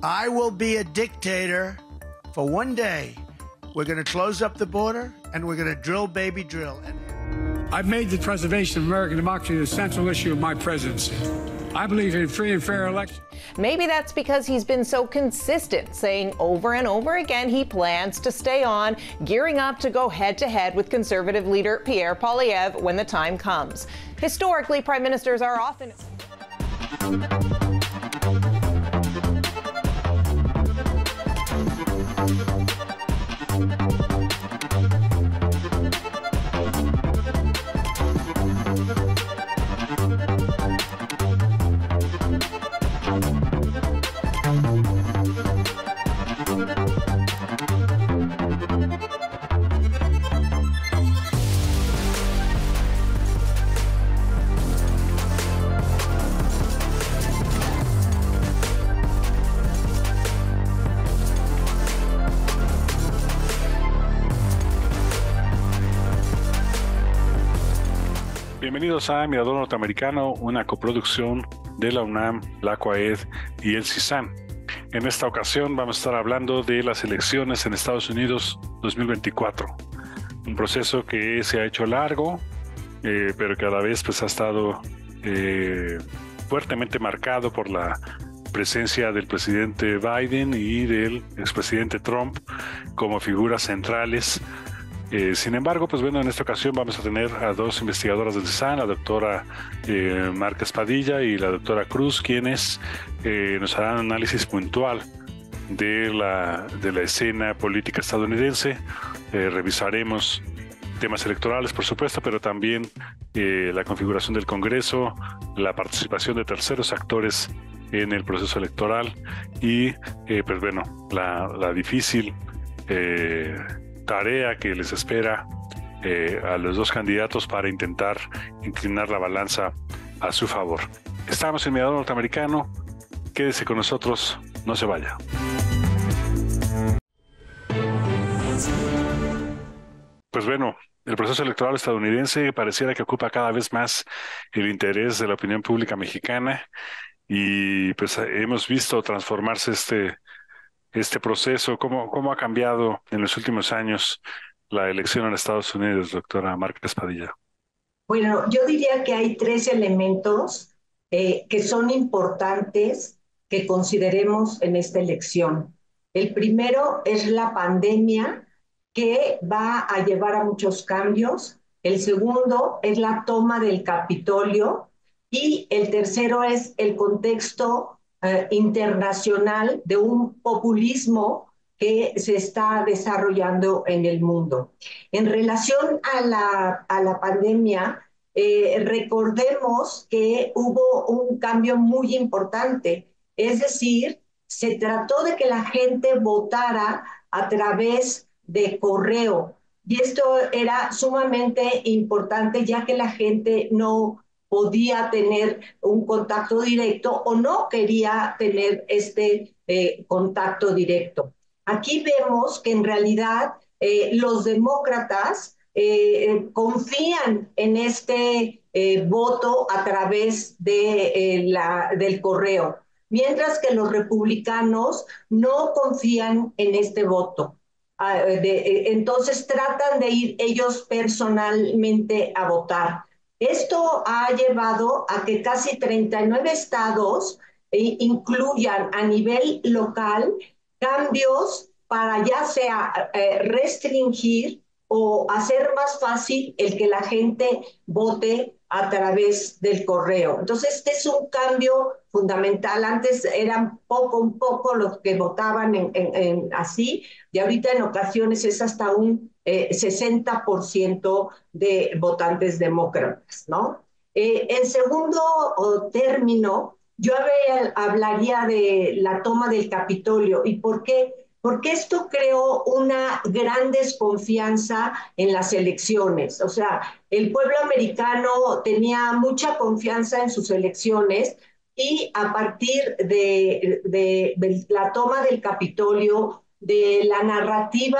I will be a dictator for one day. We're going to close up the border and we're going to drill, baby, drill. I've made the preservation of American democracy the central issue of my presidency. I believe in free and fair elections. Maybe that's because he's been so consistent, saying over and over again he plans to stay on, gearing up to go head-to-head with conservative leader Pierre Poilievre when the time comes. Historically, prime ministers are often... Bienvenidos a Mirador Norteamericano, una coproducción de la UNAM, la CUAED y el CISAN. En esta ocasión vamos a estar hablando de las elecciones en Estados Unidos 2024. Un proceso que se ha hecho largo, pero que a la vez pues, ha estado fuertemente marcado por la presencia del presidente Biden y del expresidente Trump como figuras centrales. Sin embargo, pues bueno, en esta ocasión vamos a tener a dos investigadoras del CISAN, la doctora Márquez Padilla y la doctora Cruz, quienes nos harán análisis puntual de la escena política estadounidense. Revisaremos temas electorales, por supuesto, pero también la configuración del Congreso, la participación de terceros actores en el proceso electoral y, pues bueno, la difícil tarea que les espera a los dos candidatos para intentar inclinar la balanza a su favor. Estamos en Mirador Norteamericano. Quédese con nosotros, no se vaya. Pues bueno, el proceso electoral estadounidense pareciera que ocupa cada vez más el interés de la opinión pública mexicana y pues hemos visto transformarse este proceso. ¿Cómo ha cambiado en los últimos años la elección en Estados Unidos, doctora Márquez Padilla? Bueno, yo diría que hay tres elementos que son importantes que consideremos en esta elección. El primero es la pandemia, que va a llevar a muchos cambios. El segundo es la toma del Capitolio. Y el tercero es el contexto internacional de un populismo que se está desarrollando en el mundo. En relación a la pandemia, recordemos que hubo un cambio muy importante, es decir, se trató de que la gente votara a través de correo, y esto era sumamente importante ya que la gente no podía tener un contacto directo o no quería tener este contacto directo. Aquí vemos que en realidad los demócratas confían en este voto a través del correo, mientras que los republicanos no confían en este voto. Entonces tratan de ir ellos personalmente a votar. Esto ha llevado a que casi 39 estados incluyan a nivel local cambios para ya sea restringir o hacer más fácil el que la gente vote a través del correo. Entonces, este es un cambio fundamental. Antes eran un poco los que votaban así, y ahorita en ocasiones es hasta un 60% de votantes demócratas, ¿no? En segundo término, yo hablaría de la toma del Capitolio. ¿Y por qué? Porque esto creó una gran desconfianza en las elecciones. O sea, el pueblo americano tenía mucha confianza en sus elecciones y a partir de la toma del Capitolio, de la narrativa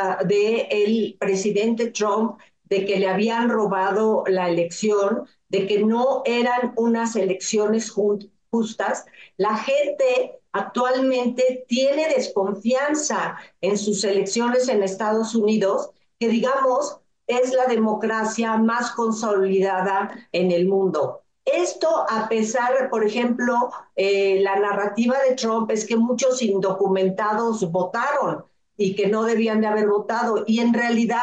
del presidente Trump de que le habían robado la elección, de que no eran unas elecciones justas, la gente actualmente tiene desconfianza en sus elecciones en Estados Unidos, que digamos es la democracia más consolidada en el mundo. Esto a pesar, por ejemplo, la narrativa de Trump es que muchos indocumentados votaron y que no debían de haber votado. Y en realidad,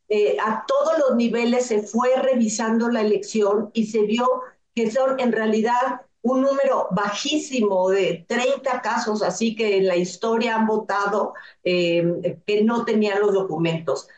a todos los niveles se fue revisando la elección y se vio que son en realidad un número bajísimo de 30 casos, así que en la historia han votado que no tenían los documentos.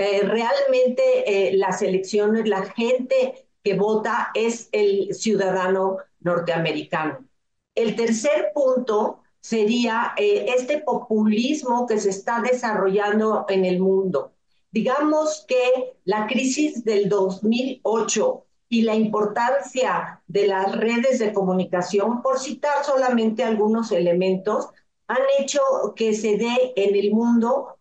Realmente las elecciones, la gente que vota es el ciudadano norteamericano. El tercer punto sería este populismo que se está desarrollando en el mundo. Digamos que la crisis del 2008 y la importancia de las redes de comunicación, por citar solamente algunos elementos, han hecho que se dé en el mundo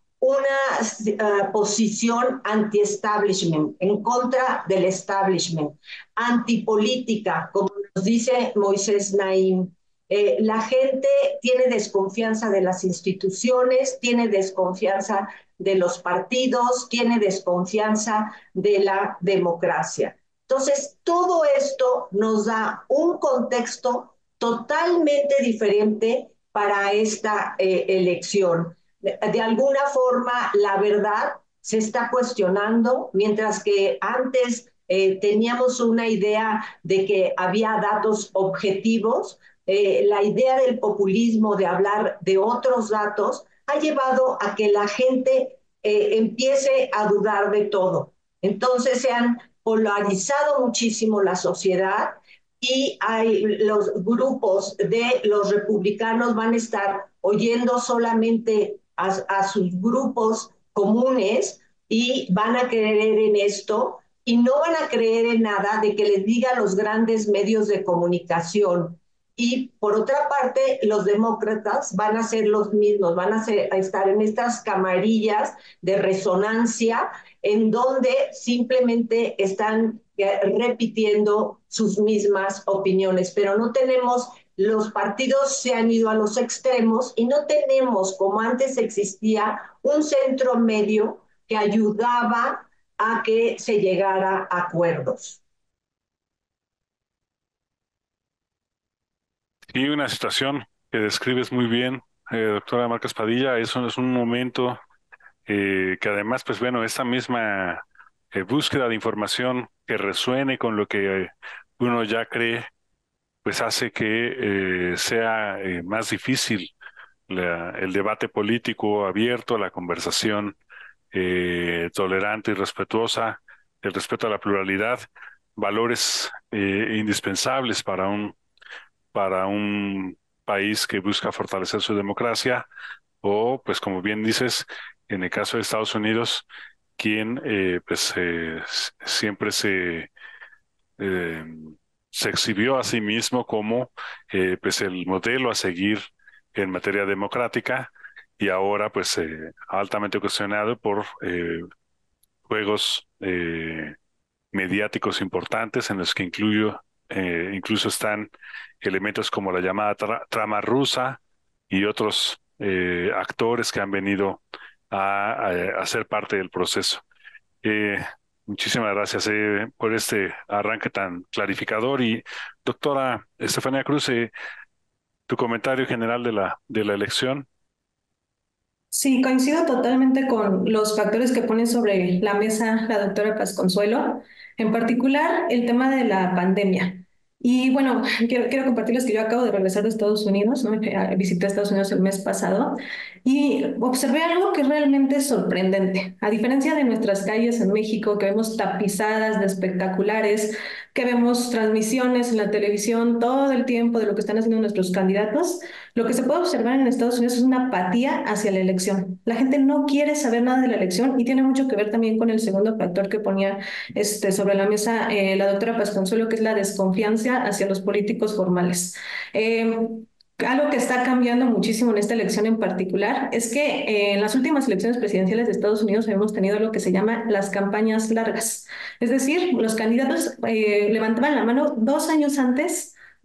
una posición anti-establishment, en contra del establishment, antipolítica, como nos dice Moisés Naim. La gente tiene desconfianza de las instituciones, tiene desconfianza de los partidos, tiene desconfianza de la democracia. Entonces, todo esto nos da un contexto totalmente diferente para esta elección. De alguna forma, la verdad se está cuestionando, mientras que antes teníamos una idea de que había datos objetivos. La idea del populismo, de hablar de otros datos, ha llevado a que la gente empiece a dudar de todo. Entonces se han polarizado muchísimo la sociedad y los grupos de los republicanos van a estar oyendo solamente a sus grupos comunes y van a creer en esto y no van a creer en nada de que les digan los grandes medios de comunicación. Y por otra parte, los demócratas van a ser los mismos, van a estar en estas camarillas de resonancia en donde simplemente están repitiendo sus mismas opiniones, pero no tenemos, los partidos se han ido a los extremos y no tenemos, como antes existía, un centro medio que ayudaba a que se llegara a acuerdos. Y una situación que describes muy bien, doctora Márquez Padilla, es un momento que además, pues bueno, esta misma búsqueda de información que resuene con lo que uno ya cree, pues hace que sea más difícil el debate político abierto, la conversación tolerante y respetuosa, el respeto a la pluralidad, valores indispensables para un país que busca fortalecer su democracia, o pues como bien dices, en el caso de Estados Unidos, quien siempre eh, se exhibió a sí mismo como pues el modelo a seguir en materia democrática, y ahora pues altamente cuestionado por juegos mediáticos importantes en los que incluso están elementos como la llamada trama rusa y otros actores que han venido a ser parte del proceso. Eh, Muchísimas gracias por este arranque tan clarificador. Y doctora Estefanía Cruz, tu comentario general de la elección. Sí, coincido totalmente con los factores que pone sobre la mesa la doctora Pasconsuelo, en particular el tema de la pandemia. Y bueno, quiero compartirles que yo acabo de regresar de Estados Unidos, ¿no? Visité Estados Unidos el mes pasado y observé algo que realmente es sorprendente. A diferencia de nuestras calles en México, que vemos tapizadas de espectaculares, que vemos transmisiones en la televisión todo el tiempo de lo que están haciendo nuestros candidatos, lo que se puede observar en Estados Unidos es una apatía hacia la elección. La gente no quiere saber nada de la elección y tiene mucho que ver también con el segundo factor que ponía sobre la mesa la doctora Pasconsuelo, que es la desconfianza hacia los políticos formales. Algo que está cambiando muchísimo en esta elección en particular es que en las últimas elecciones presidenciales de Estados Unidos hemos tenido lo que se llama las campañas largas. Es decir, los candidatos levantaban la mano 2 años antes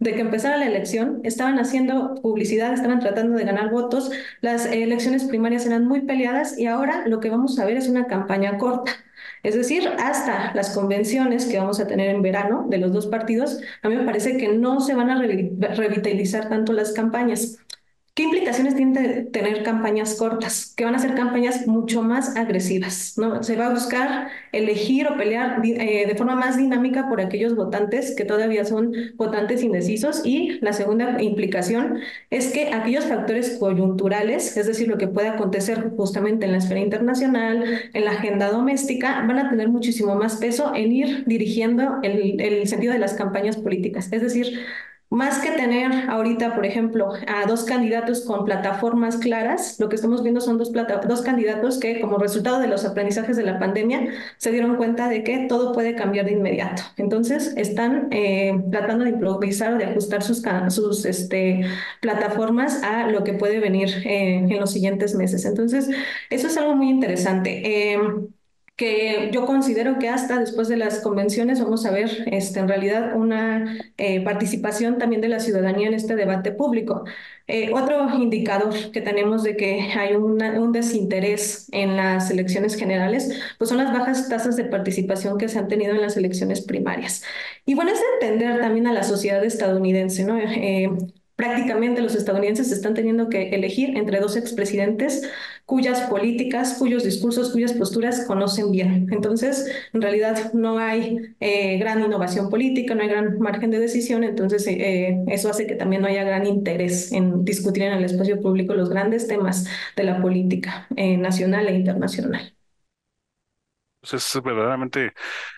de que empezara la elección, estaban haciendo publicidad, estaban tratando de ganar votos, las elecciones primarias eran muy peleadas y ahora lo que vamos a ver es una campaña corta. Es decir, hasta las convenciones que vamos a tener en verano de los dos partidos, a mí me parece que no se van a revitalizar tanto las campañas. ¿Qué implicaciones tiene tener campañas cortas? Que van a ser campañas mucho más agresivas, ¿no? Se va a buscar elegir o pelear de forma más dinámica por aquellos votantes que todavía son votantes indecisos. Y la segunda implicación es que aquellos factores coyunturales, es decir, lo que puede acontecer justamente en la esfera internacional, en la agenda doméstica, van a tener muchísimo más peso en ir dirigiendo el sentido de las campañas políticas. Es decir, más que tener ahorita, por ejemplo, a dos candidatos con plataformas claras, lo que estamos viendo son dos candidatos que, como resultado de los aprendizajes de la pandemia, se dieron cuenta de que todo puede cambiar de inmediato. Entonces, están tratando de improvisar o de ajustar sus plataformas a lo que puede venir en los siguientes meses. Entonces, eso es algo muy interesante. Que yo considero que hasta después de las convenciones vamos a ver en realidad una participación también de la ciudadanía en este debate público. Otro indicador que tenemos de que hay un desinterés en las elecciones generales, pues son las bajas tasas de participación que se han tenido en las elecciones primarias. Y bueno, es de entender también a la sociedad estadounidense, ¿no? Prácticamente los estadounidenses están teniendo que elegir entre dos expresidentes cuyas políticas, cuyos discursos, cuyas posturas conocen bien. Entonces, en realidad no hay gran innovación política, no hay gran margen de decisión, entonces eso hace que también no haya gran interés en discutir en el espacio público los grandes temas de la política nacional e internacional. Pues es verdaderamente,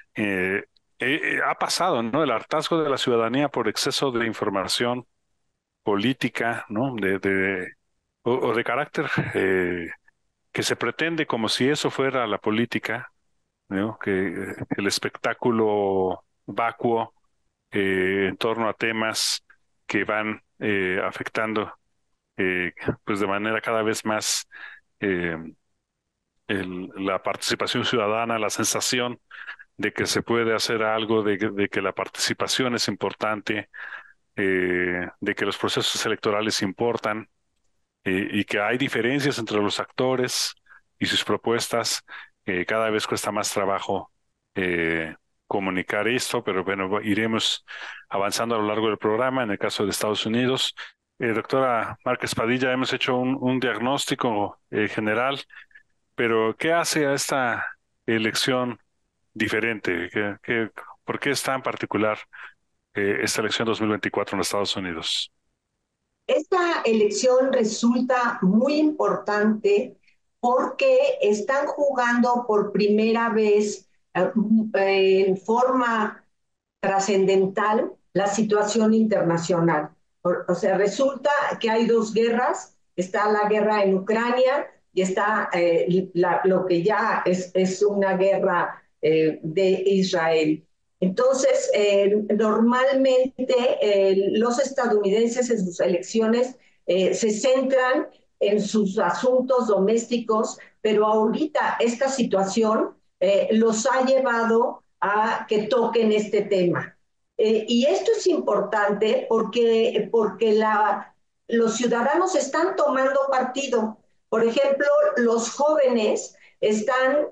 ha pasado, ¿no? El hartazgo de la ciudadanía por exceso de información política, ¿no? O de carácter que se pretende como si eso fuera la política, ¿no? Que el espectáculo vacuo en torno a temas que van afectando pues de manera cada vez más eh, la participación ciudadana, la sensación de que se puede hacer algo, de que la participación es importante, de que los procesos electorales importan y que hay diferencias entre los actores y sus propuestas. Cada vez cuesta más trabajo comunicar esto, pero bueno, iremos avanzando a lo largo del programa. En el caso de Estados Unidos, doctora Márquez Padilla, hemos hecho un diagnóstico general, pero ¿qué hace a esta elección diferente? ¿Por qué es tan particular esta elección 2024 en los Estados Unidos? Esta elección resulta muy importante porque están jugando por primera vez en forma trascendental la situación internacional. O sea, resulta que hay dos guerras, está la guerra en Ucrania y está lo que ya es una guerra de Israel. Entonces, normalmente los estadounidenses en sus elecciones se centran en sus asuntos domésticos, pero ahorita esta situación los ha llevado a que toquen este tema. Y esto es importante porque los ciudadanos están tomando partido. Por ejemplo, los jóvenes están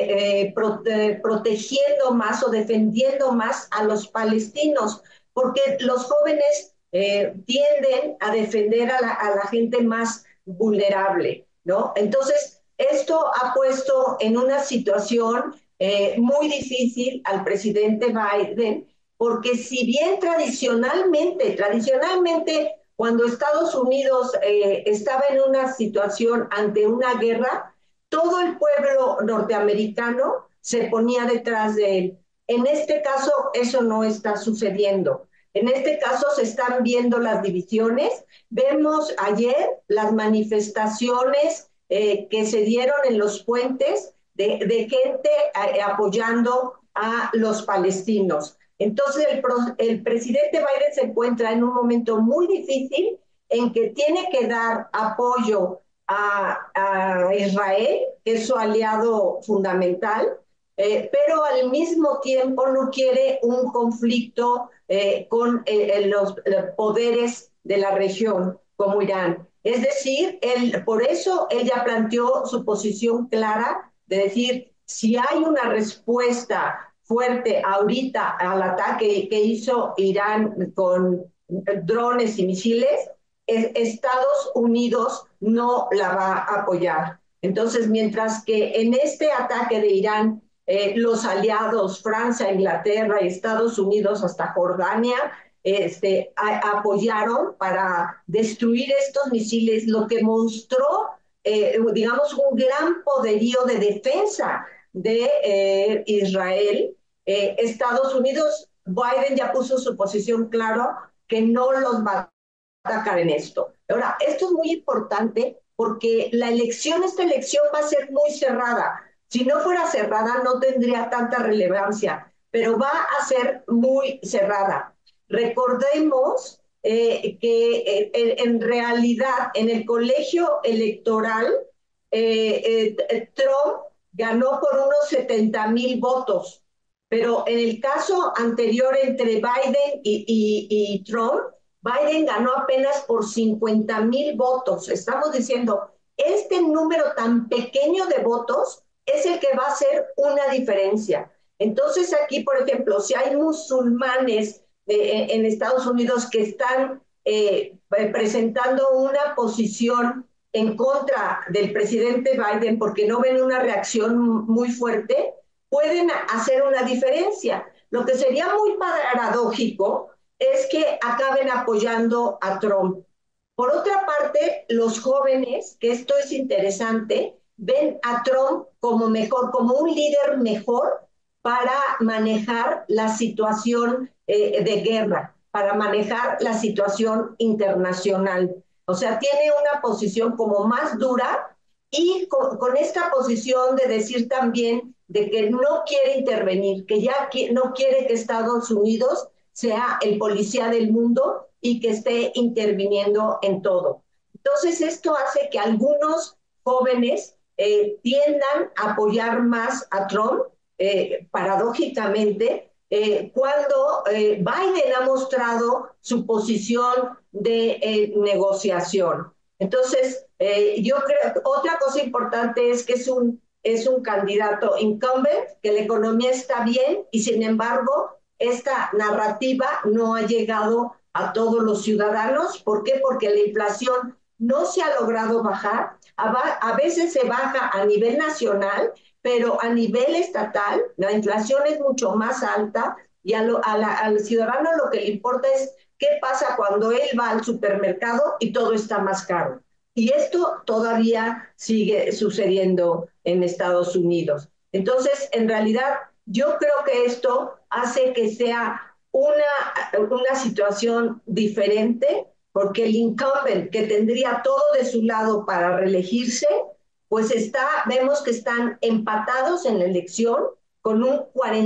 protegiendo más o defendiendo más a los palestinos, porque los jóvenes tienden a defender a la gente más vulnerable, ¿no? Entonces, esto ha puesto en una situación muy difícil al presidente Biden, porque si bien tradicionalmente, cuando Estados Unidos estaba en una situación ante una guerra, todo el pueblo norteamericano se ponía detrás de él. En este caso, eso no está sucediendo. En este caso se están viendo las divisiones. Vemos ayer las manifestaciones que se dieron en los puentes de gente apoyando a los palestinos. Entonces el presidente Biden se encuentra en un momento muy difícil en que tiene que dar apoyo a Israel, que es su aliado fundamental, pero al mismo tiempo no quiere un conflicto con los poderes de la región como Irán. Es decir, por eso ella planteó su posición clara de decir, si hay una respuesta fuerte ahorita al ataque que hizo Irán con drones y misiles, Estados Unidos no la va a apoyar. Entonces, mientras que en este ataque de Irán, los aliados, Francia, Inglaterra y Estados Unidos, hasta Jordania, apoyaron para destruir estos misiles, lo que mostró, digamos, un gran poderío de defensa de Israel. Estados Unidos, Biden ya puso su posición claro que no los va a atacar en esto. Ahora, esto es muy importante porque esta elección va a ser muy cerrada. Si no fuera cerrada, no tendría tanta relevancia, pero va a ser muy cerrada. Recordemos en realidad en el colegio electoral Trump ganó por unos 70,000 votos, pero en el caso anterior entre Biden y Trump, Biden ganó apenas por 50,000 votos. Estamos diciendo, este número tan pequeño de votos es el que va a hacer una diferencia. Entonces aquí, por ejemplo, si hay musulmanes en Estados Unidos que están presentando una posición en contra del presidente Biden porque no ven una reacción muy fuerte, pueden hacer una diferencia. Lo que sería muy paradójico es que acaben apoyando a Trump. Por otra parte, los jóvenes, que esto es interesante, ven a Trump como mejor, como un líder mejor para manejar la situación de guerra, para manejar la situación internacional. O sea, tiene una posición como más dura y con esta posición de decir también de que no quiere intervenir, que ya no quiere que Estados Unidos sea el policía del mundo y que esté interviniendo en todo. Entonces, esto hace que algunos jóvenes tiendan a apoyar más a Trump, paradójicamente, cuando Biden ha mostrado su posición de negociación. Entonces, yo creo que otra cosa importante es que es un candidato incumbent, que la economía está bien y sin embargo esta narrativa no ha llegado a todos los ciudadanos. ¿Por qué? Porque la inflación no se ha logrado bajar. A veces se baja a nivel nacional, pero a nivel estatal la inflación es mucho más alta y al ciudadano lo que le importa es qué pasa cuando él va al supermercado y todo está más caro. Y esto todavía sigue sucediendo en Estados Unidos. Entonces, en realidad, yo creo que esto hace que sea una situación diferente, porque el incumbent que tendría todo de su lado para reelegirse, pues vemos que están empatados en la elección con un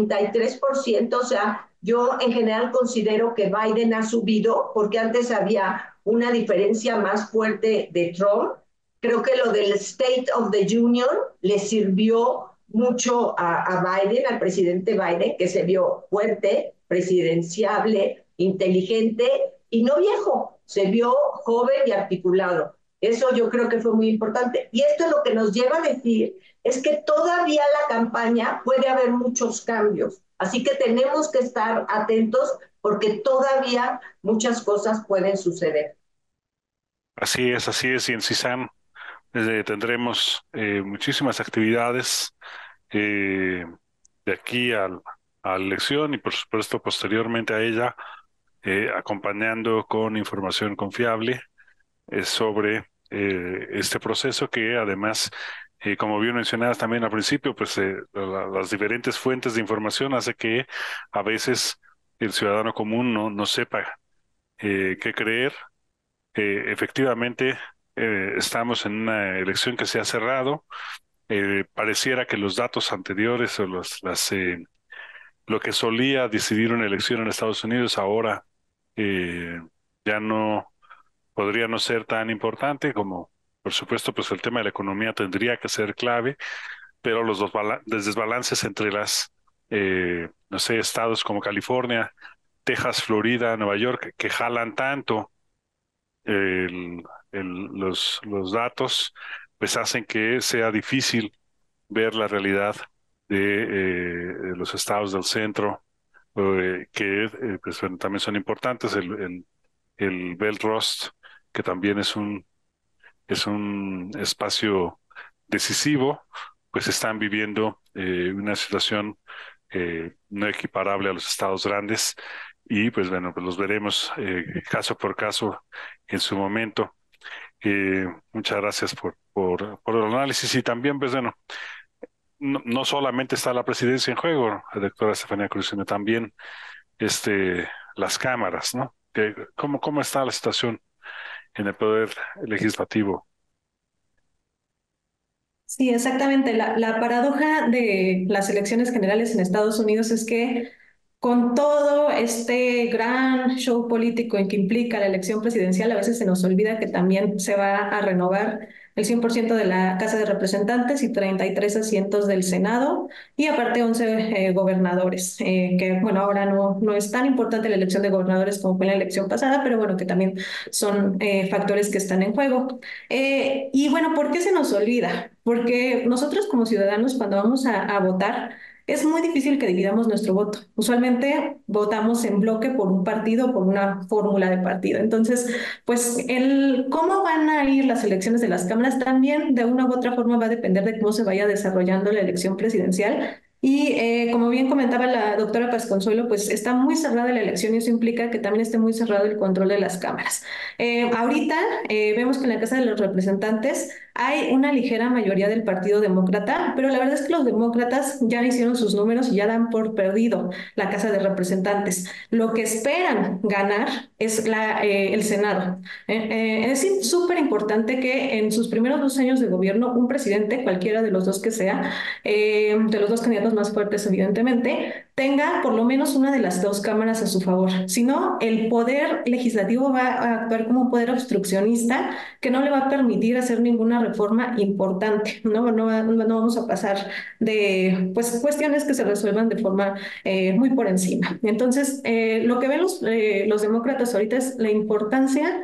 43%, o sea, yo en general considero que Biden ha subido, porque antes había una diferencia más fuerte de Trump. Creo que lo del State of the Union le sirvió mucho a Biden, al presidente Biden, que se vio fuerte, presidenciable, inteligente y no viejo, se vio joven y articulado. Eso yo creo que fue muy importante. Y esto lo que nos lleva a decir es que todavía la campaña puede haber muchos cambios. Así que tenemos que estar atentos porque todavía muchas cosas pueden suceder. Así es. Y en CISAN tendremos muchísimas actividades eh, de aquí a la elección y por supuesto posteriormente a ella, acompañando con información confiable sobre este proceso que además, como bien mencionadas también al principio, pues las diferentes fuentes de información hace que a veces el ciudadano común no sepa qué creer. Efectivamente, estamos en una elección que se ha cerrado. Pareciera que los datos anteriores o lo que solía decidir una elección en Estados Unidos ahora eh, ya no podría no ser tan importante como, por supuesto, pues el tema de la economía tendría que ser clave, pero los desbalances entre no sé, estados como California, Texas, Florida, Nueva York, que jalan tanto el- los datos, pues hacen que sea difícil ver la realidad de los estados del centro, que pues, bueno, también son importantes, el Belt Rust, que también es un espacio decisivo, pues están viviendo una situación no equiparable a los estados grandes y pues bueno, pues los veremos caso por caso en su momento. Muchas gracias por el análisis y también pues bueno, no solamente está la presidencia en juego, doctora Estefanía Cruz, sino también las cámaras, ¿no? ¿Cómo está la situación en el poder legislativo? Sí, exactamente. La paradoja de las elecciones generales en Estados Unidos es que con todo este gran show político en que implica la elección presidencial, a veces se nos olvida que también se va a renovar el 100% de la Casa de Representantes y 33 asientos del Senado y aparte 11 gobernadores, que bueno, ahora no es tan importante la elección de gobernadores como fue en la elección pasada, pero bueno, que también son factores que están en juego. Y bueno, ¿por qué se nos olvida? Porque nosotros como ciudadanos cuando vamos a votar, es muy difícil que dividamos nuestro voto. Usualmente votamos en bloque por un partido, por una fórmula de partido. Entonces, pues el cómo van a ir las elecciones de las cámaras también de una u otra forma va a depender de cómo se vaya desarrollando la elección presidencial. Y como bien comentaba la doctora Pasconsuelo, pues está muy cerrada la elección y eso implica que también esté muy cerrado el control de las cámaras. Ahorita vemos que en la Casa de los Representantes hay una ligera mayoría del Partido Demócrata, pero la verdad es que los demócratas ya hicieron sus números y ya dan por perdido la Casa de Representantes. Lo que esperan ganar es el Senado. Es súper importante que en sus primeros 2 años de gobierno, un presidente, cualquiera de los dos que sea, de los dos candidatos más fuertes, evidentemente, tenga por lo menos una de las dos cámaras a su favor. Si no, el poder legislativo va a actuar como un poder obstruccionista que no le va a permitir hacer ninguna reforma importante. No vamos a pasar de pues, cuestiones que se resuelvan de forma muy por encima. Entonces, lo que ven los demócratas ahorita es la importancia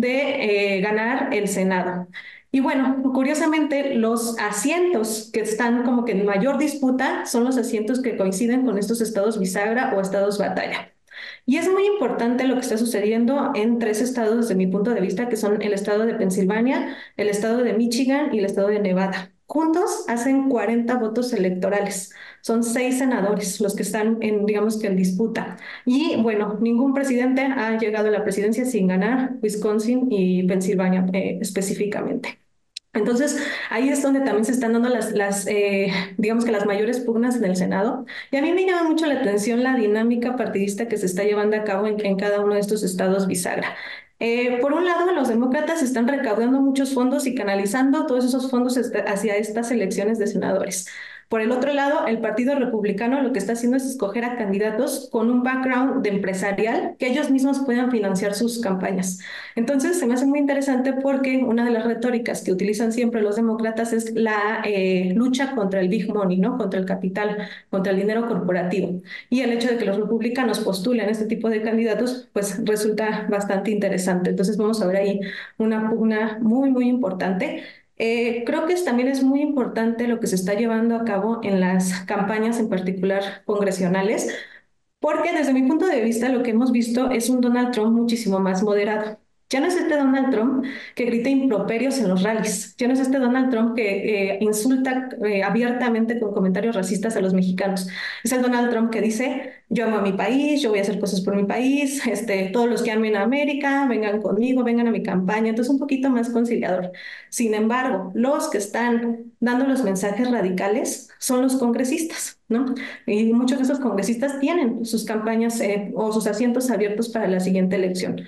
de ganar el Senado. Y bueno, curiosamente, los asientos que están como que en mayor disputa son los asientos que coinciden con estos estados bisagra o estados batalla. Y es muy importante lo que está sucediendo en 3 estados desde mi punto de vista, que son el estado de Pensilvania, el estado de Michigan y el estado de Nevada. Juntos hacen 40 votos electorales. Son 6 senadores los que están en, digamos que en disputa. Y bueno, ningún presidente ha llegado a la presidencia sin ganar Wisconsin y Pensilvania específicamente. Entonces, ahí es donde también se están dando digamos que las mayores pugnas en el Senado. Y a mí me llama mucho la atención la dinámica partidista que se está llevando a cabo en cada uno de estos estados bisagra. Por un lado, los demócratas están recaudando muchos fondos y canalizando todos esos fondos hacia estas elecciones de senadores. Por el otro lado, el Partido Republicano lo que está haciendo es escoger a candidatos con un background de empresarial que ellos mismos puedan financiar sus campañas. Entonces, se me hace muy interesante porque una de las retóricas que utilizan siempre los demócratas es la lucha contra el big money, ¿no? Contra el capital, contra el dinero corporativo. Y el hecho de que los republicanos postulen este tipo de candidatos, pues resulta bastante interesante. Entonces, vamos a ver ahí una pugna muy, muy importante. Creo que también es muy importante lo que se está llevando a cabo en las campañas, en particular congresionales, porque desde mi punto de vista lo que hemos visto es un Donald Trump muchísimo más moderado. Ya no es este Donald Trump que grita improperios en los rallies. Ya no es este Donald Trump que insulta abiertamente con comentarios racistas a los mexicanos. Es el Donald Trump que dice, yo amo a mi país, yo voy a hacer cosas por mi país, todos los que amen a América, vengan conmigo, vengan a mi campaña. Entonces un poquito más conciliador. Sin embargo, los que están dando los mensajes radicales son los congresistas, ¿no? Y muchos de esos congresistas tienen sus campañas o sus asientos abiertos para la siguiente elección.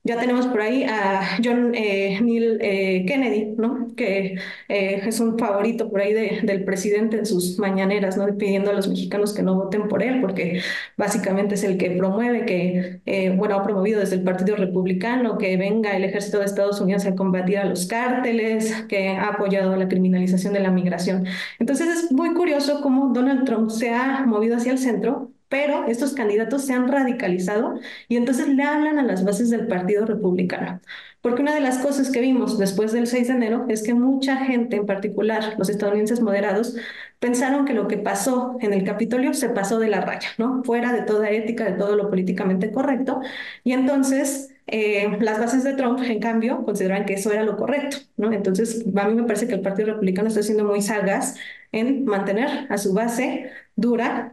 Ya tenemos por ahí a John Neil Kennedy, ¿no? Que es un favorito por ahí del presidente en sus mañaneras, ¿no? Pidiendo a los mexicanos que no voten por él, porque básicamente es el que promueve que, bueno, ha promovido desde el Partido Republicano que venga el ejército de Estados Unidos a combatir a los cárteles, que ha apoyado la criminalización de la migración. Entonces es muy curioso cómo Donald Trump se ha movido hacia el centro, pero estos candidatos se han radicalizado y entonces le hablan a las bases del Partido Republicano. Porque una de las cosas que vimos después del 6 de enero es que mucha gente, en particular los estadounidenses moderados, pensaron que lo que pasó en el Capitolio se pasó de la raya, ¿no? Fuera de toda ética, de todo lo políticamente correcto. Y entonces las bases de Trump, en cambio, consideran que eso era lo correcto, ¿no? Entonces, a mí me parece que el Partido Republicano está siendo muy sagaz en mantener a su base dura.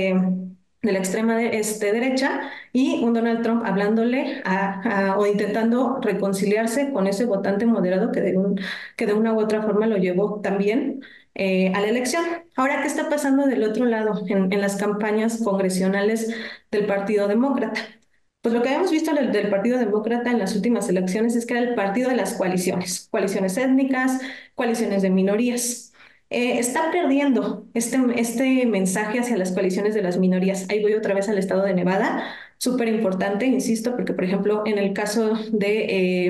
De la extrema derecha y un Donald Trump hablándole o intentando reconciliarse con ese votante moderado que de una u otra forma lo llevó también a la elección. Ahora, ¿qué está pasando del otro lado en las campañas congresionales del Partido Demócrata? Pues lo que habíamos visto del Partido Demócrata en las últimas elecciones es que era el partido de las coaliciones, coaliciones étnicas, coaliciones de minorías. Está perdiendo este mensaje hacia las coaliciones de las minorías. Ahí voy otra vez al estado de Nevada, súper importante, insisto, porque por ejemplo en el caso de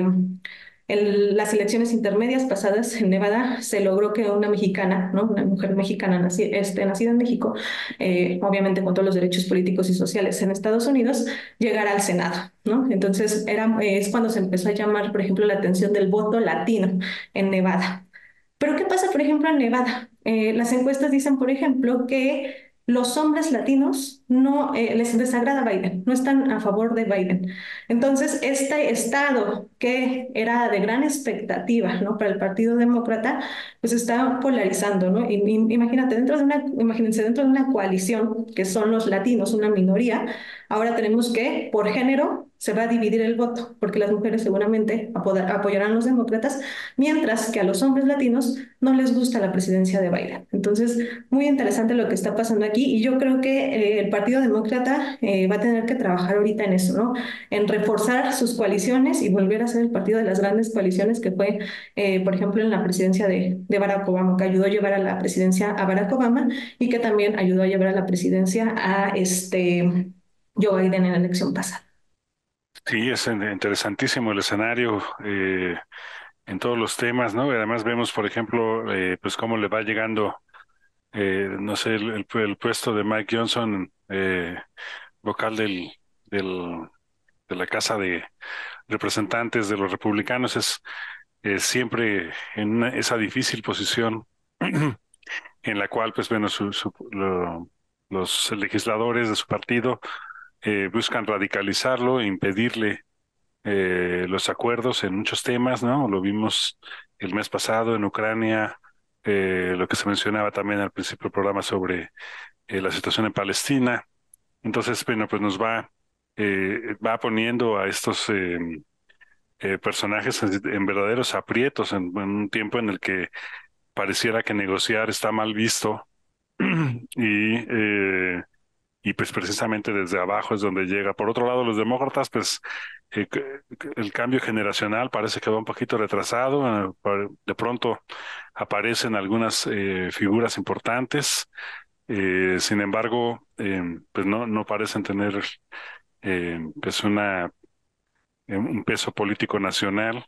las elecciones intermedias pasadas en Nevada se logró que una mexicana, ¿no? Una mujer mexicana nacida en México, obviamente con todos los derechos políticos y sociales en Estados Unidos, llegara al Senado, ¿no? Entonces es cuando se empezó a llamar, por ejemplo, la atención del voto latino en Nevada. Pero ¿qué pasa, por ejemplo, en Nevada? Las encuestas dicen, por ejemplo, que los hombres latinos no les desagrada Biden, no están a favor de Biden. Entonces, este estado que era de gran expectativa, ¿no? Para el Partido Demócrata, pues está polarizando, ¿no? Imagínate, imagínense, dentro de una coalición que son los latinos, una minoría, ahora tenemos que, por género, se va a dividir el voto, porque las mujeres seguramente apoyarán a los demócratas, mientras que a los hombres latinos no les gusta la presidencia de Biden. Entonces, muy interesante lo que está pasando aquí y yo creo que el Partido Demócrata va a tener que trabajar ahorita en eso, ¿no? En reforzar sus coaliciones y volver a ser el partido de las grandes coaliciones que fue, por ejemplo, en la presidencia de Barack Obama, que ayudó a llevar a la presidencia a Barack Obama y que también ayudó a llevar a la presidencia a Joe Biden en la elección pasada. Sí, es interesantísimo el escenario en todos los temas, ¿no? Y además vemos, por ejemplo, pues cómo le va llegando, no sé, el puesto de Mike Johnson, vocal del, de la Casa de Representantes de los Republicanos, es siempre en esa difícil posición en la cual, pues bueno, los legisladores de su partido buscan radicalizarlo, impedirle los acuerdos en muchos temas, ¿no? Lo vimos el mes pasado en Ucrania, lo que se mencionaba también al principio del programa sobre la situación en Palestina. Entonces, bueno, pues va poniendo a estos personajes en verdaderos aprietos en un tiempo en el que pareciera que negociar está mal visto y y pues precisamente desde abajo es donde llega. Por otro lado, los demócratas, pues el cambio generacional parece que va un poquito retrasado. De pronto aparecen algunas figuras importantes, sin embargo, pues no parecen tener pues un peso político nacional.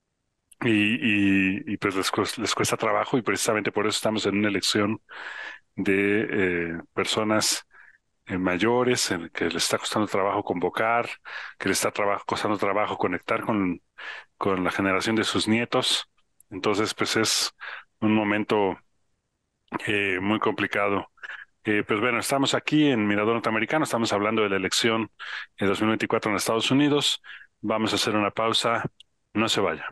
Pues les cuesta trabajo y precisamente por eso estamos en una elección de personas mayores, en que les está costando trabajo convocar, que les está costando trabajo conectar con la generación de sus nietos. Entonces, pues es un momento muy complicado. Pues bueno, estamos aquí en Mirador Norteamericano, estamos hablando de la elección de 2024 en Estados Unidos. Vamos a hacer una pausa, no se vaya.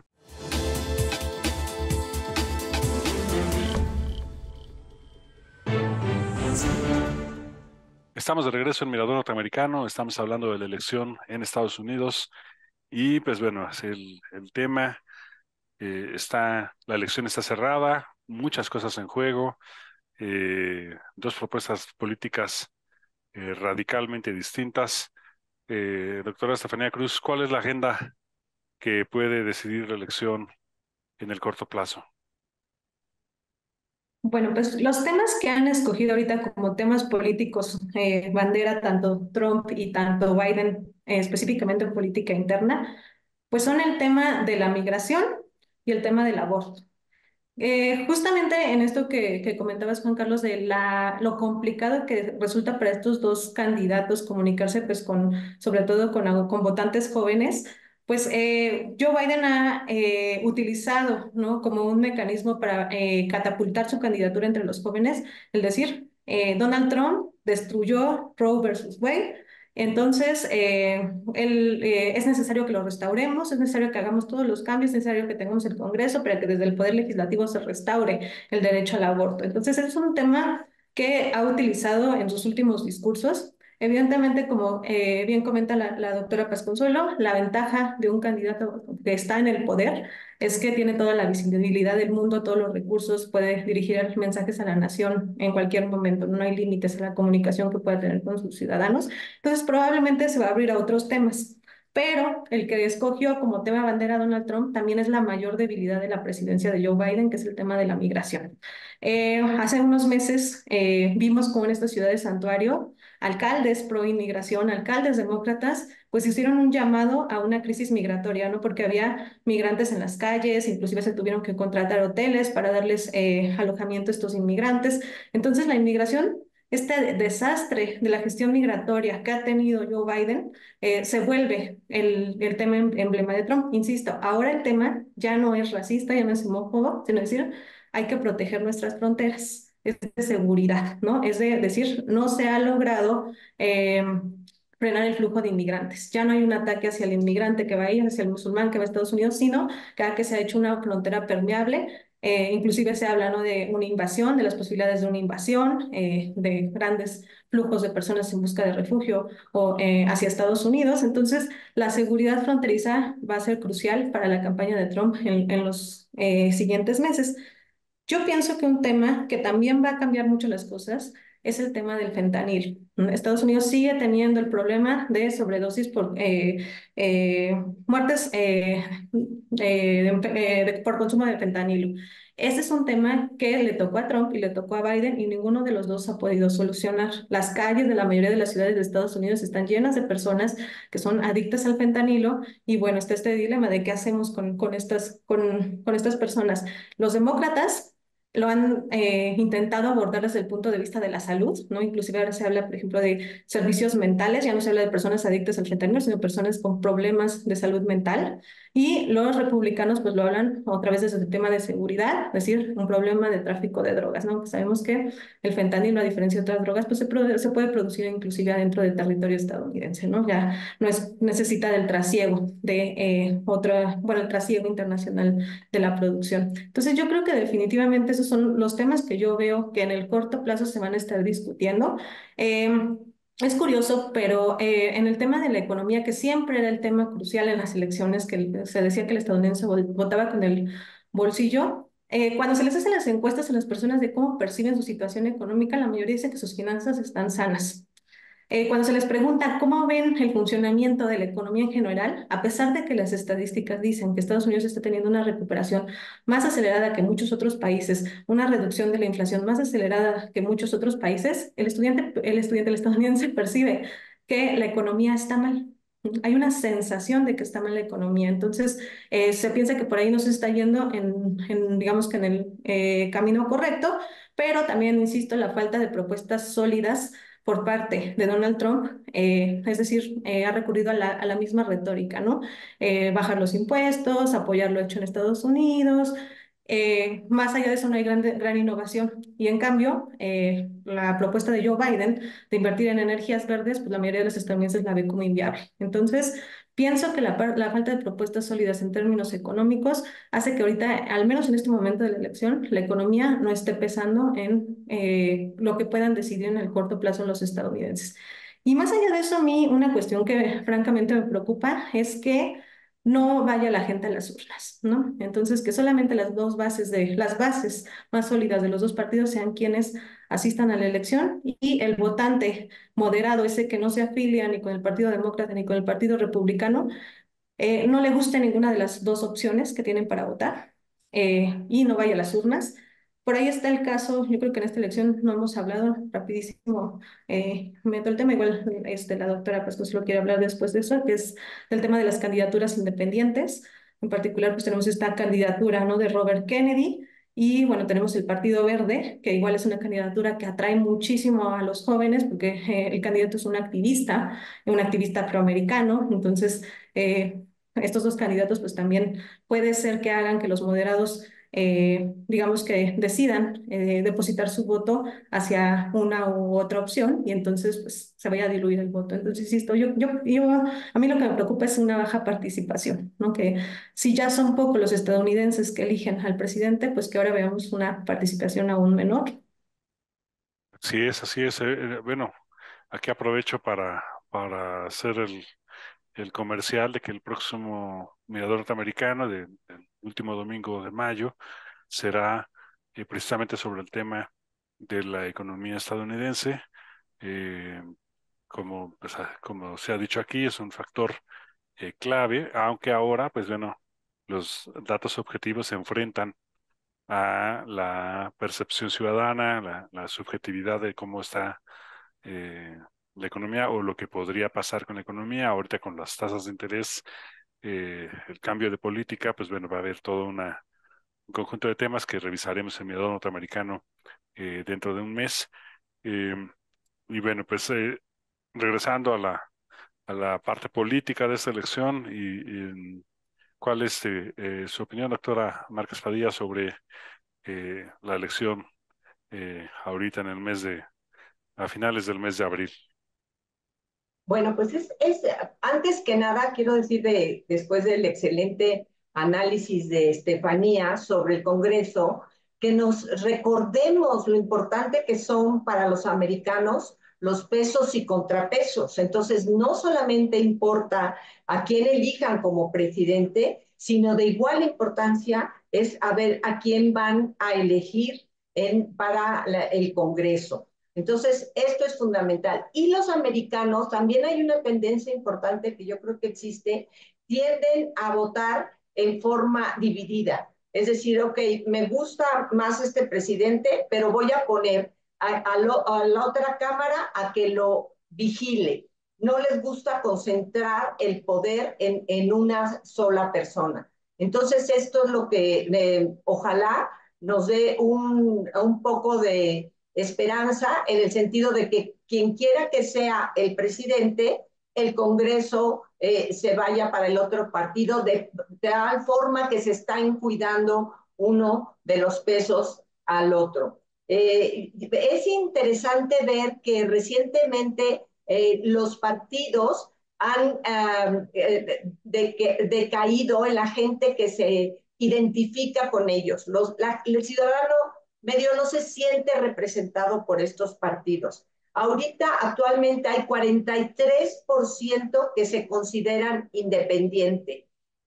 Estamos de regreso en Mirador Norteamericano, estamos hablando de la elección en Estados Unidos y pues bueno, es el tema, la elección está cerrada, muchas cosas en juego, dos propuestas políticas radicalmente distintas. Doctora Estefanía Cruz, ¿cuál es la agenda que puede decidir la elección en el corto plazo? Bueno, pues los temas que han escogido ahorita como temas políticos, bandera, tanto Trump y tanto Biden, específicamente en política interna, pues son el tema de la migración y el tema del aborto. Justamente en esto que comentabas, Juan Carlos, de lo complicado que resulta para estos dos candidatos comunicarse, pues sobre todo con votantes jóvenes, pues Joe Biden ha utilizado, ¿no? Como un mecanismo para catapultar su candidatura entre los jóvenes, el decir, Donald Trump destruyó Roe versus Wade. Entonces, es necesario que lo restauremos, es necesario que hagamos todos los cambios, es necesario que tengamos el Congreso para que desde el Poder Legislativo se restaure el derecho al aborto. Entonces, es un tema que ha utilizado en sus últimos discursos. Evidentemente, como bien comenta la doctora Pasconsuelo, la ventaja de un candidato que está en el poder es que tiene toda la visibilidad del mundo, todos los recursos, puede dirigir mensajes a la nación en cualquier momento, no hay límites a la comunicación que pueda tener con sus ciudadanos. Entonces, probablemente se va a abrir a otros temas. Pero el que escogió como tema bandera Donald Trump también es la mayor debilidad de la presidencia de Joe Biden, que es el tema de la migración. Hace unos meses vimos como en esta ciudad de Santuario, alcaldes pro inmigración, alcaldes demócratas, pues hicieron un llamado a una crisis migratoria, ¿no? Porque había migrantes en las calles, inclusive se tuvieron que contratar hoteles para darles alojamiento a estos inmigrantes. Entonces, la inmigración, este desastre de la gestión migratoria que ha tenido Joe Biden, se vuelve el tema emblema de Trump. Insisto, ahora el tema ya no es racista, ya no es homófobo, sino decir, hay que proteger nuestras fronteras, es de seguridad, ¿no? Es de decir, no se ha logrado frenar el flujo de inmigrantes. Ya no hay un ataque hacia el inmigrante que va a ir, hacia el musulmán que va a Estados Unidos, sino que se ha hecho una frontera permeable. Inclusive se habla, ¿no? De una invasión, de las posibilidades de una invasión, de grandes flujos de personas en busca de refugio o hacia Estados Unidos. Entonces, la seguridad fronteriza va a ser crucial para la campaña de Trump en los siguientes meses. Yo pienso que un tema que también va a cambiar mucho las cosas es el tema del fentanilo. Estados Unidos sigue teniendo el problema de sobredosis por muertes por consumo de fentanilo. Ese es un tema que le tocó a Trump y le tocó a Biden y ninguno de los dos ha podido solucionar. Las calles de la mayoría de las ciudades de Estados Unidos están llenas de personas que son adictas al fentanilo y bueno, está este dilema de qué hacemos con estas personas. Los demócratas lo han intentado abordar desde el punto de vista de la salud, ¿no? Inclusive ahora se habla, por ejemplo, de servicios mentales, ya no se habla de personas adictas al fentanilo, sino personas con problemas de salud mental. Y los republicanos pues lo hablan otra vez desde el tema de seguridad, es decir, un problema de tráfico de drogas, ¿no? Pues sabemos que el fentanilo, a diferencia de otras drogas, pues se puede producir inclusive adentro del territorio estadounidense, ¿no? Ya no necesita del trasiego de bueno, el trasiego internacional de la producción. Entonces yo creo que definitivamente esos son los temas que yo veo que en el corto plazo se van a estar discutiendo. Es curioso, pero en el tema de la economía, que siempre era el tema crucial en las elecciones, que se decía que el estadounidense votaba con el bolsillo, cuando se les hacen las encuestas a las personas de cómo perciben su situación económica, la mayoría dice que sus finanzas están sanas. Cuando se les pregunta cómo ven el funcionamiento de la economía en general, a pesar de que las estadísticas dicen que Estados Unidos está teniendo una recuperación más acelerada que muchos otros países, una reducción de la inflación más acelerada que muchos otros países, el estadounidense percibe que la economía está mal. Hay una sensación de que está mal la economía, entonces se piensa que por ahí no se está yendo digamos que en el camino correcto, pero también, insisto, la falta de propuestas sólidas por parte de Donald Trump, es decir, ha recurrido a la misma retórica, ¿no? Bajar los impuestos, apoyar lo hecho en Estados Unidos. Más allá de eso no hay gran innovación. Y en cambio, la propuesta de Joe Biden de invertir en energías verdes, pues la mayoría de los estadounidenses la ve como inviable. Entonces, pienso que la falta de propuestas sólidas en términos económicos hace que ahorita, al menos en este momento de la elección, la economía no esté pesando en lo que puedan decidir en el corto plazo los estadounidenses. Y más allá de eso, a mí una cuestión que francamente me preocupa es que no vaya la gente a las urnas, ¿no? Entonces, que solamente las bases más sólidas de los dos partidos sean quienes asistan a la elección y el votante moderado, ese que no se afilia ni con el Partido Demócrata ni con el Partido Republicano, no le guste ninguna de las dos opciones que tienen para votar y no vaya a las urnas. Por ahí está el caso, yo creo que en esta elección no hemos hablado rapidísimo, meto el tema, igual la doctora pues lo quiere hablar después de eso, que es el tema de las candidaturas independientes. En particular, pues tenemos esta candidatura, ¿no?, de Robert Kennedy, y bueno, tenemos el Partido Verde, que igual es una candidatura que atrae muchísimo a los jóvenes, porque el candidato es un activista afroamericano. Entonces, estos dos candidatos pues también puede ser que hagan que los moderados, digamos que decidan depositar su voto hacia una u otra opción, y entonces pues se vaya a diluir el voto. Entonces, insisto, a mí lo que me preocupa es una baja participación, ¿no? Que si ya son pocos los estadounidenses que eligen al presidente, pues que ahora veamos una participación aún menor. Sí es, así es. Bueno, aquí aprovecho para hacer el comercial de que el próximo Mirador Norteamericano del último domingo de mayo será precisamente sobre el tema de la economía estadounidense. Eh, como se ha dicho aquí, es un factor clave, aunque ahora, pues bueno, los datos objetivos se enfrentan a la percepción ciudadana, la subjetividad de cómo está eh, la economía o lo que podría pasar con la economía. Ahorita con las tasas de interés, el cambio de política, pues bueno, va a haber todo un conjunto de temas que revisaremos en Mirador Norteamericano dentro de un mes. Eh, y bueno, pues regresando a la parte política de esta elección ¿cuál es su opinión, doctora Márquez Padilla, sobre la elección ahorita en a finales del mes de abril? Bueno, pues antes que nada quiero decir después del excelente análisis de Estefanía sobre el Congreso, que nos recordemos lo importante que son para los americanos los pesos y contrapesos. Entonces, no solamente importa a quién elijan como presidente, sino de igual importancia es a ver a quién van a elegir para el Congreso. Entonces, esto es fundamental. Y los americanos, también hay una tendencia importante que yo creo que existe, tienden a votar en forma dividida. Es decir, ok, me gusta más este presidente, pero voy a poner a la otra cámara a que lo vigile. No les gusta concentrar el poder en una sola persona. Entonces, esto es lo que ojalá nos dé un poco de esperanza en el sentido de que quien quiera que sea el presidente, el Congreso se vaya para el otro partido de tal forma que se están cuidando uno de los pesos al otro. Es interesante ver que recientemente los partidos han decaído en la gente que se identifica con ellos. El ciudadano medio no se siente representado por estos partidos. Ahorita actualmente hay 43% que se consideran independientes,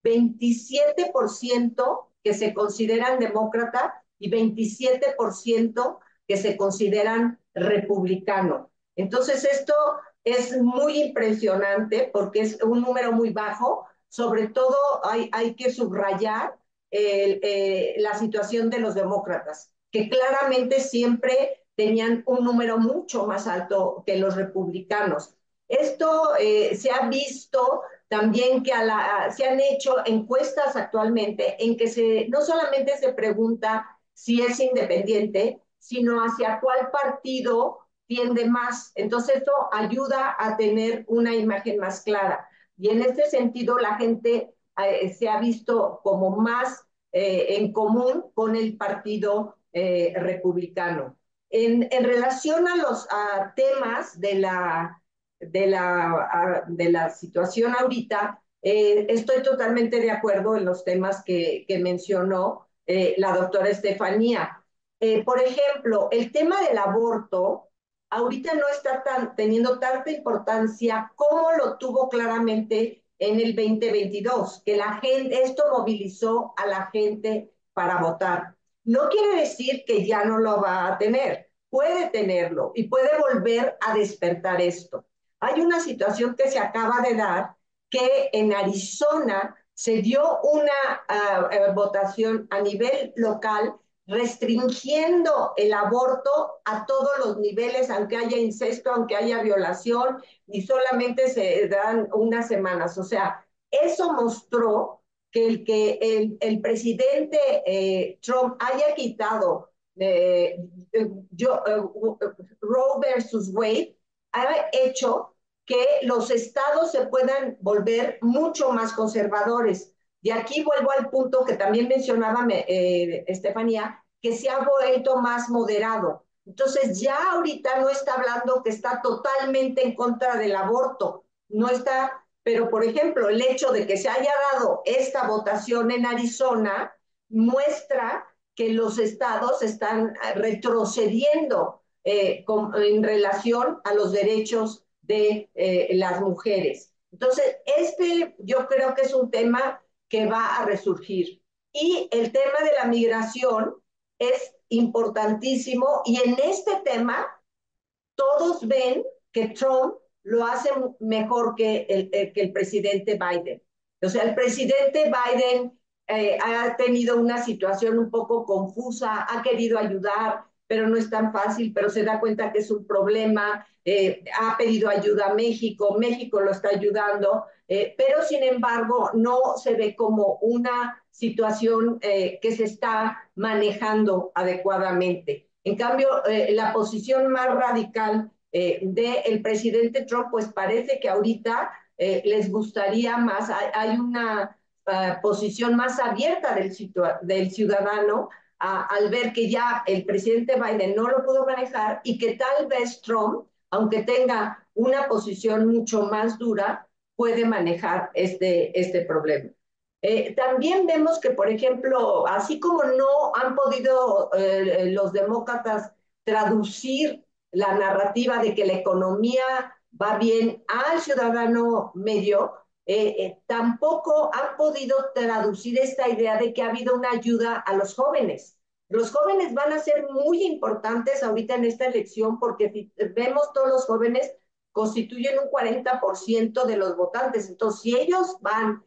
27% que se consideran demócrata y 27% que se consideran republicano. Entonces esto es muy impresionante porque es un número muy bajo. Sobre todo hay que subrayar la situación de los demócratas, que claramente siempre tenían un número mucho más alto que los republicanos. Esto se ha visto también que se han hecho encuestas actualmente en que no solamente se pregunta si es independiente, sino hacia cuál partido tiende más. Entonces, esto ayuda a tener una imagen más clara. Y en este sentido, la gente se ha visto como más en común con el partido republicano. En relación a los temas de la situación ahorita, estoy totalmente de acuerdo en los temas que mencionó la doctora Estefanía. Por ejemplo, el tema del aborto ahorita no está teniendo tanta importancia como lo tuvo claramente en el 2022, que esto movilizó a la gente para votar. No quiere decir que ya no lo va a tener, puede tenerlo y puede volver a despertar esto. Hay una situación que se acaba de dar que en Arizona se dio una votación a nivel local restringiendo el aborto a todos los niveles, aunque haya incesto, aunque haya violación, y solamente se dan unas semanas. O sea, eso mostró que el presidente Trump haya quitado Roe versus Wade, ha hecho que los estados se puedan volver mucho más conservadores. Y aquí vuelvo al punto que también mencionaba Estefanía, que se ha vuelto más moderado. Entonces ya ahorita no está hablando que está totalmente en contra del aborto, no está, pero por ejemplo, el hecho de que se haya dado esta votación en Arizona muestra que los estados están retrocediendo en relación a los derechos de las mujeres. Entonces, yo creo que es un tema que va a resurgir. Y el tema de la migración es importantísimo y en este tema todos ven que Trump lo hace mejor que el presidente Biden. O sea, el presidente Biden ha tenido una situación un poco confusa, ha querido ayudar, pero no es tan fácil, pero se da cuenta que es un problema, ha pedido ayuda a México, México lo está ayudando, pero sin embargo no se ve como una situación que se está manejando adecuadamente. En cambio, la posición más radical del presidente Trump, pues parece que ahorita les gustaría más, hay una posición más abierta del ciudadano al ver que ya el presidente Biden no lo pudo manejar y que tal vez Trump, aunque tenga una posición mucho más dura, puede manejar este problema. También vemos que, por ejemplo, así como no han podido los demócratas traducir la narrativa de que la economía va bien al ciudadano medio, tampoco han podido traducir esta idea de que ha habido una ayuda a los jóvenes. Los jóvenes van a ser muy importantes ahorita en esta elección porque si vemos todos los jóvenes constituyen un 40% de los votantes. Entonces, si ellos van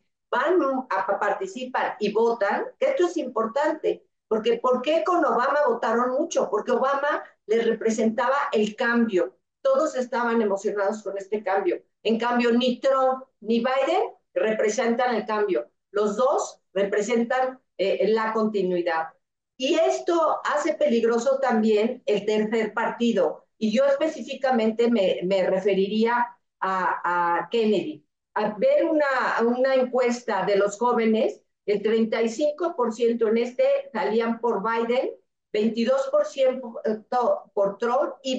a participar y votan, esto es importante, porque ¿por qué con Obama votaron mucho? Porque Obama les representaba el cambio, todos estaban emocionados con este cambio. En cambio, ni Trump ni Biden representan el cambio, los dos representan la continuidad. Y esto hace peligroso también el tercer partido, y yo específicamente me referiría a Kennedy. A ver una encuesta de los jóvenes, el 35% en salían por Biden, 22% por Trump y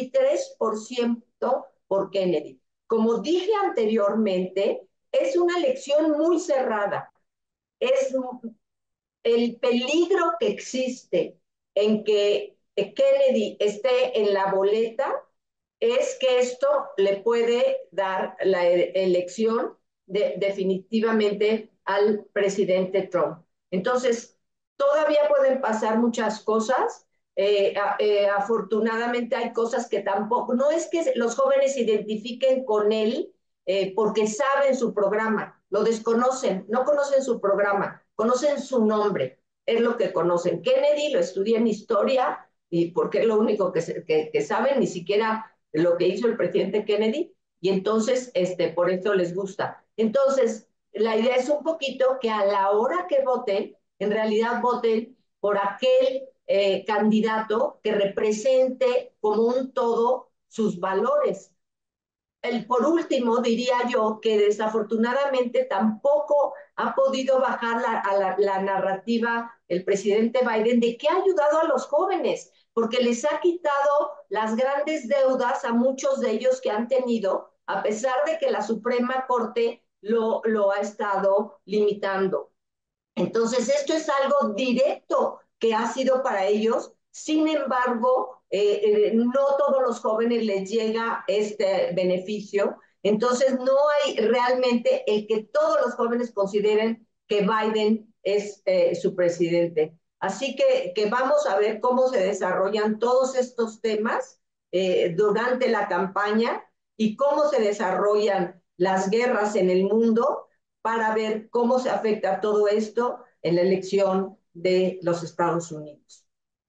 23% por Kennedy. Como dije anteriormente, es una elección muy cerrada. Es el peligro que existe en que Kennedy esté en la boleta es que esto le puede dar la elección definitivamente al presidente Trump. Entonces, todavía pueden pasar muchas cosas. Afortunadamente hay cosas que tampoco, no es que los jóvenes se identifiquen con él porque saben su programa, lo desconocen, no conocen su programa, conocen su nombre, es lo que conocen. Kennedy lo estudié en historia y porque es lo único que saben, ni siquiera lo que hizo el presidente Kennedy, y entonces por eso les gusta. Entonces, la idea es un poquito que a la hora que voten, en realidad voten por aquel candidato que represente como un todo sus valores. Por último, diría yo que desafortunadamente tampoco ha podido bajar la narrativa el presidente Biden de que ha ayudado a los jóvenes, porque les ha quitado las grandes deudas a muchos de ellos que han tenido, a pesar de que la Suprema Corte lo ha estado limitando. Entonces, esto es algo directo que ha sido para ellos. Sin embargo, no todos los jóvenes les llega este beneficio. Entonces, no hay realmente el que todos los jóvenes consideren que Biden es su presidente. Así que vamos a ver cómo se desarrollan todos estos temas durante la campaña y cómo se desarrollan las guerras en el mundo para ver cómo se afecta todo esto en la elección de los Estados Unidos.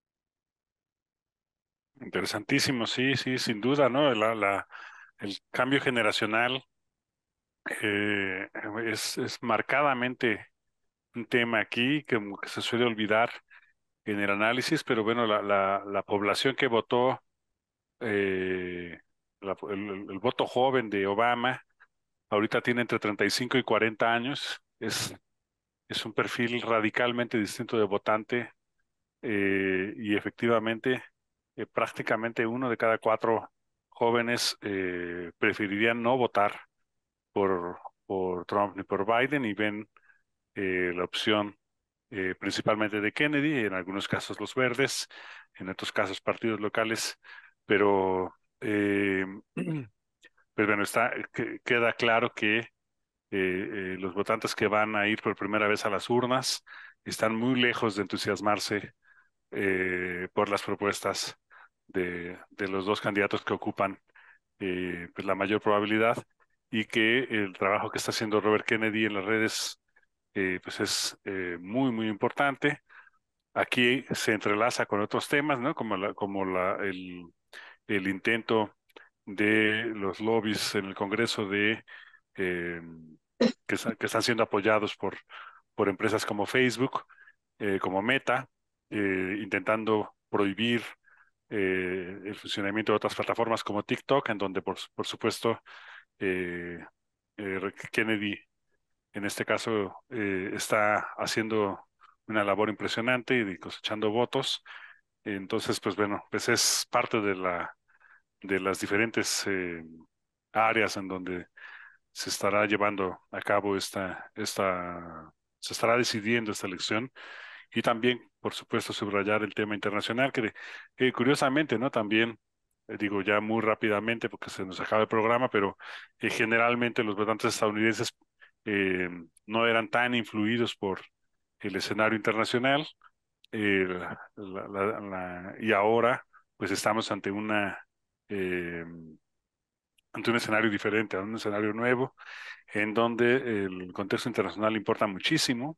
Interesantísimo, sí, sí, sin duda, ¿no? El cambio generacional eh, es marcadamente un tema aquí que se suele olvidar en el análisis, pero bueno, la población que votó, eh, el voto joven de Obama, ahorita tiene entre 35 y 40 años, es un perfil radicalmente distinto de votante y efectivamente prácticamente uno de cada cuatro jóvenes preferirían no votar por, por Trump ni por Biden y ven la opción principalmente de Kennedy, en algunos casos los verdes, en otros casos partidos locales, pero pues bueno, queda claro que los votantes que van a ir por primera vez a las urnas están muy lejos de entusiasmarse por las propuestas de los dos candidatos que ocupan pues la mayor probabilidad y que el trabajo que está haciendo Robert Kennedy en las redes pues es muy, muy importante. Aquí se entrelaza con otros temas, ¿no? El intento de los lobbies en el Congreso eh, que están siendo apoyados por empresas como Facebook, como Meta, intentando prohibir el funcionamiento de otras plataformas como TikTok, en donde por supuesto eh, Kennedy en este caso está haciendo una labor impresionante y cosechando votos. Entonces, pues bueno, pues es parte de las diferentes áreas en donde se estará llevando a cabo se estará decidiendo esta elección y también, por supuesto, subrayar el tema internacional, que curiosamente, ¿no? También, digo ya muy rápidamente porque se nos acaba el programa, pero generalmente los votantes estadounidenses eh, no eran tan influidos por el escenario internacional eh, y ahora pues estamos eh, ante un escenario diferente, ante un escenario nuevo, en donde el contexto internacional importa muchísimo,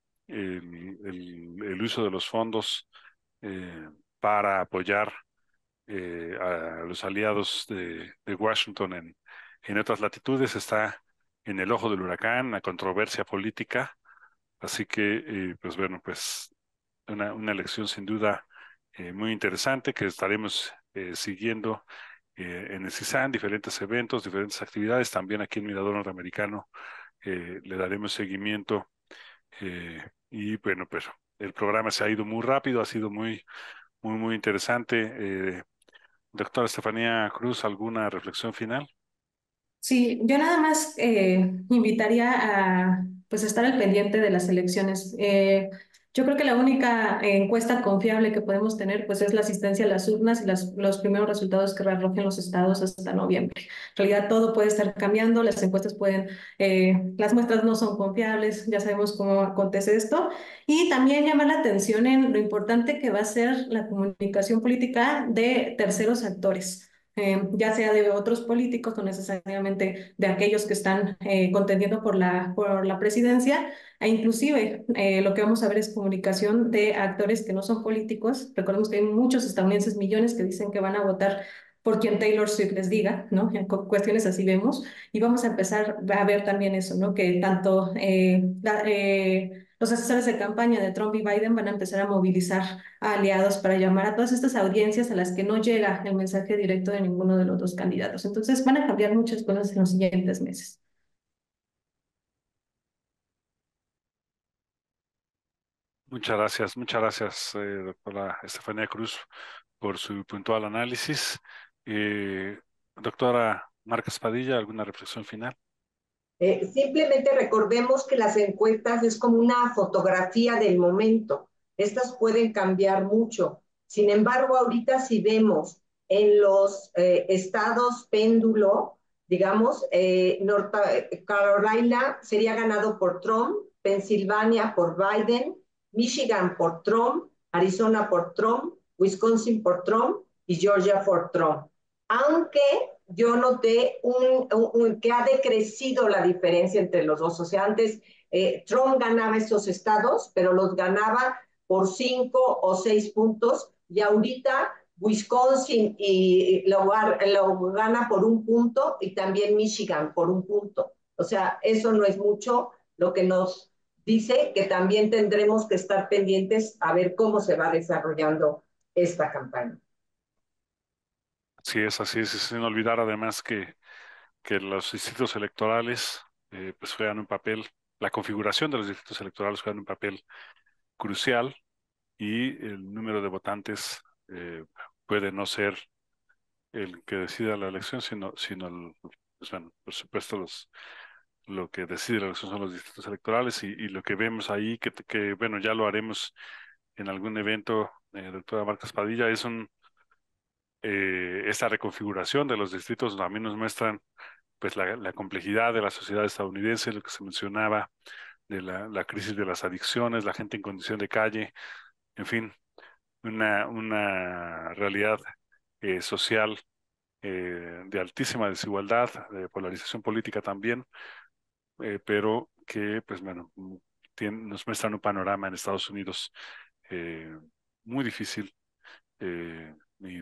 el uso de los fondos para apoyar a los aliados de Washington en otras latitudes está en el ojo del huracán, la controversia política, así que, pues bueno, pues una elección sin duda muy interesante que estaremos siguiendo en el CISAN, diferentes eventos, diferentes actividades, también aquí en Mirador Norteamericano le daremos seguimiento y bueno, pues el programa se ha ido muy rápido, ha sido muy, muy, muy interesante. Doctora Estefanía Cruz, ¿alguna reflexión final? Sí, yo nada más invitaría a pues estar al pendiente de las elecciones. Yo creo que la única encuesta confiable que podemos tener pues es la asistencia a las urnas y los primeros resultados que arrojen los estados hasta noviembre. En realidad todo puede estar cambiando, las encuestas las muestras no son confiables, ya sabemos cómo acontece esto. Y también llamar la atención en lo importante que va a ser la comunicación política de terceros actores, ya sea de otros políticos, no necesariamente de aquellos que están contendiendo por la presidencia, e inclusive lo que vamos a ver es comunicación de actores que no son políticos. Recordemos que hay muchos estadounidenses, millones, que dicen que van a votar por quien Taylor Swift les diga, ¿no? Cuestiones así vemos, y vamos a empezar a ver también eso, ¿no? Que tanto los asesores de campaña de Trump y Biden van a empezar a movilizar a aliados para llamar a todas estas audiencias a las que no llega el mensaje directo de ninguno de los dos candidatos. Entonces van a cambiar muchas cosas en los siguientes meses. Muchas gracias, doctora Estefanía Cruz, por su puntual análisis. Doctora Márquez Padilla, ¿alguna reflexión final? Simplemente recordemos que las encuestas es como una fotografía del momento. Estas pueden cambiar mucho. Sin embargo, ahorita si vemos en los estados péndulo, digamos, North Carolina sería ganado por Trump, Pensilvania por Biden, Michigan por Trump, Arizona por Trump, Wisconsin por Trump y Georgia por Trump. Aunque yo noté que ha decrecido la diferencia entre los dos. O sea, antes Trump ganaba estos estados, pero los ganaba por 5 o 6 puntos, y ahorita Wisconsin lo gana por 1 punto, y también Michigan por 1 punto. O sea, eso no es mucho, lo que nos dice que también tendremos que estar pendientes a ver cómo se va desarrollando esta campaña. Así es, sin olvidar además que los distritos electorales pues juegan un papel, la configuración de los distritos electorales juegan un papel crucial, y el número de votantes puede no ser el que decida la elección, sino pues bueno, por supuesto lo que decide la elección son los distritos electorales, y lo que vemos ahí, que bueno, ya lo haremos en algún evento, doctora Marcos Padilla, es esta reconfiguración de los distritos también nos muestran pues la complejidad de la sociedad estadounidense, lo que se mencionaba de la crisis de las adicciones, la gente en condición de calle, en fin, una realidad social de altísima desigualdad, de polarización política también, pero que pues bueno, nos muestran un panorama en Estados Unidos muy difícil, y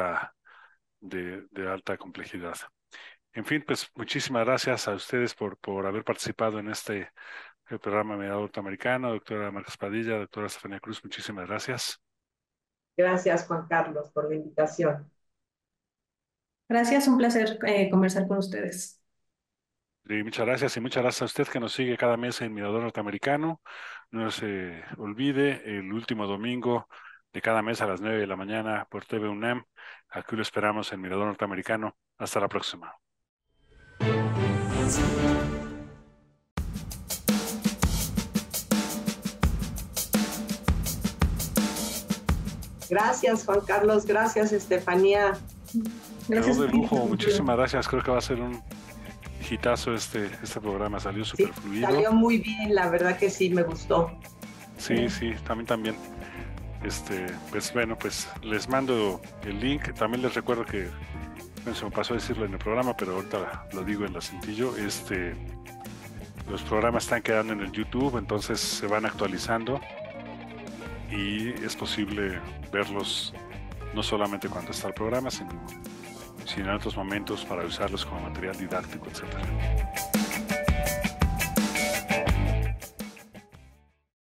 de alta complejidad. En fin, pues muchísimas gracias a ustedes por haber participado en este programa Mirador Norteamericano. Doctora Marcos Padilla, doctora Estefanía Cruz, muchísimas gracias. Gracias, Juan Carlos, por la invitación. Gracias, un placer conversar con ustedes. Y muchas gracias a usted que nos sigue cada mes en Mirador Norteamericano. No se olvide, el último domingo de cada mes a las 9 de la mañana por TV UNAM. Aquí lo esperamos en Mirador Norteamericano. Hasta la próxima. Gracias, Juan Carlos. Gracias, Estefanía. Gracias. Quedó de lujo. Muchísimas gracias. Creo que va a ser un hitazo este programa. Salió súper fluido. Salió muy bien, la verdad que sí, me gustó. Sí, también. Pues bueno, pues les mando el link. También les recuerdo que se me pasó a decirlo en el programa, pero ahorita lo digo en la cintillo. Los programas están quedando en el YouTube, entonces se van actualizando y es posible verlos no solamente cuando está el programa, sino en otros momentos para usarlos como material didáctico, etcétera.